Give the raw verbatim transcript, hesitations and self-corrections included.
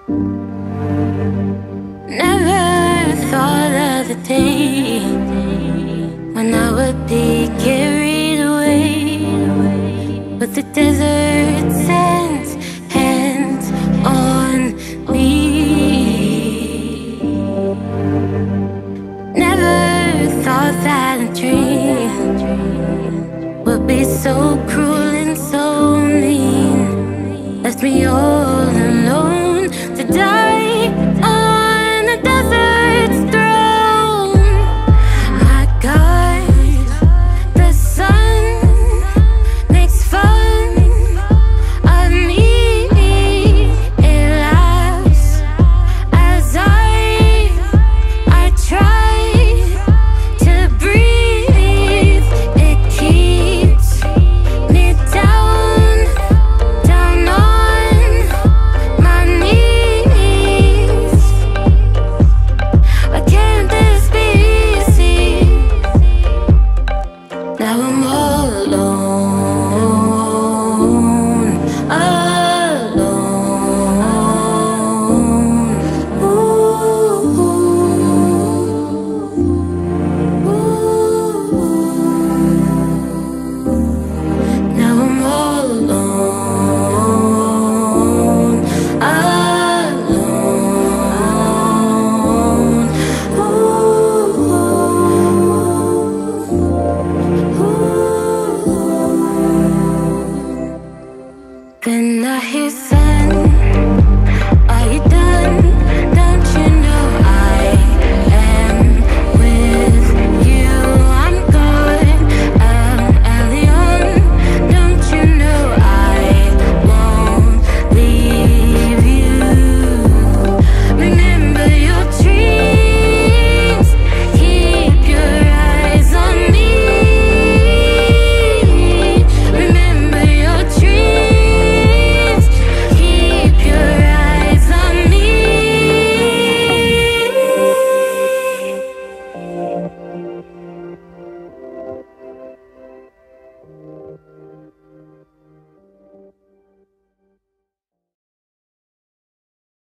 Never thought of the day when I would be carried away with the desert sands hands on me. Never thought that a dream would be so cruel and so mean. Left me all alone to die